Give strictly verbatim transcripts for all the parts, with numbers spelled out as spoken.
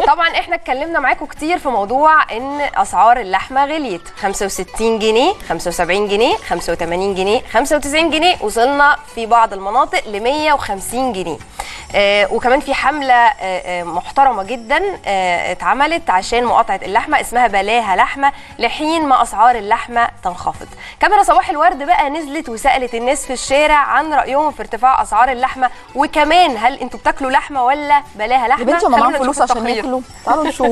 طبعا احنا اتكلمنا معاكم كتير في موضوع ان اسعار اللحمه غليت، خمسة وستين جنيه، خمسة وسبعين جنيه، خمسة وتمانين جنيه، خمسة وتسعين جنيه، وصلنا في بعض المناطق ل مية وخمسين جنيه. آه وكمان في حمله آه محترمه جدا آه اتعملت عشان مقاطعه اللحمه اسمها بلاها لحمه لحين ما اسعار اللحمه تنخفض. كاميرا صباح الورد بقى نزلت وسالت الناس في الشارع عن رايهم في ارتفاع اسعار اللحمه، وكمان هل انتوا بتاكلوا لحمه ولا بلاها لحمه؟ يا بنتي ما معاهم فلوس عشان ياكلوا، تعالوا نشوف.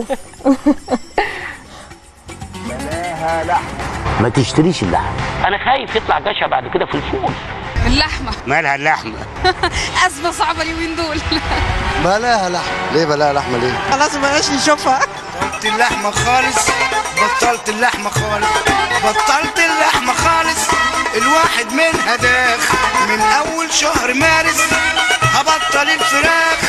بلاها لحمه، ما تشتريش اللحمه. انا خايف يطلع جشع بعد كده في الفول. اللحمه مالها اللحمه؟ ازمه صعبه اليومين دول. بلاها لحمه. ليه بلاها لحمه ليه؟ خلاص ما بقاش نشوفها. بطلت اللحمه خالص، بطلت اللحمه خالص، بطلت اللحمه خالص. الواحد منها داخ من اول شهر مارس هبطل الفراخ.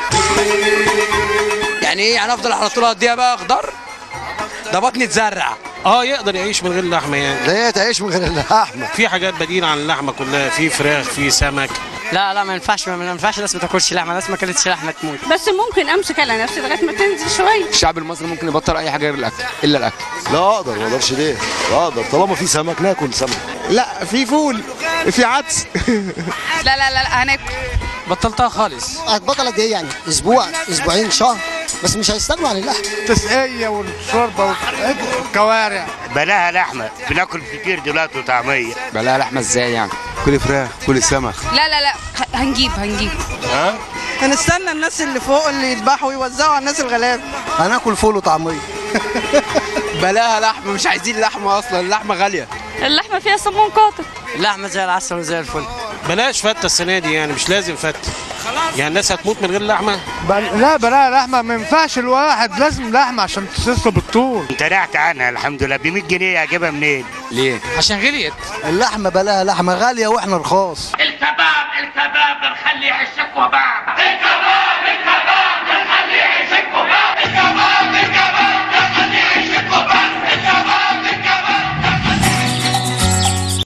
يعني ايه؟ يعني افضل على طول اقضيها بقى خضار؟ ده بطني اتزرع. اه يقدر يعيش من غير لحمه يعني. ليه تعيش من غير اللحمه؟ في حاجات بديله عن اللحمه كلها، في فراخ، في سمك. لا لا ما ينفعش، ما ينفعش الناس ما تاكلش لحمه، الناس ما اكلتش لحمه تموت. بس ممكن امسك على نفسي لغايه ما تنزل شويه. الشعب المصري ممكن يبطل اي حاجه غير الاكل الا الاكل. لا اقدر، ما اقدرش ليه؟ اقدر طالما في سمك ناكل سمك. لا في فول، في عدس. لا لا لا هناكل. بطلتها خالص. هتبطل قد ايه يعني؟ اسبوع، اسبوعين، شهر، بس مش هيستغنوا عن اللحم. التسقيه والشوربه والكوارع. بلاها لحمه، بناكل كتير دلوقتي وطعميه. بلاها لحمه ازاي يعني؟ كل فراخ، كل سمك. لا لا لا هنجيب هنجيب. ها؟ هنستنى الناس اللي فوق اللي يذبحوا ويوزعوا على الناس الغلابه. هناكل فول وطعميه. بلاها لحمه، مش عايزين لحمه اصلا، اللحمه غاليه. اللحمه فيها سمون قاتل. اللحمه زي العسل وزي الفل. بلاش فته السنه دي يعني، مش لازم فته. يعني الناس هتموت من غير لحمه؟ بل... لا بلاها لحمه، ما ينفعش الواحد لازم لحمه عشان تسلسل بالطول. امتنعت عنها الحمد لله. ب مية جنيه اجيبها منين؟ ليه؟ عشان غليت. اللحمه بلاها لحمه غاليه واحنا رخاص. الكباب الكباب نخلي الشكوى بعد.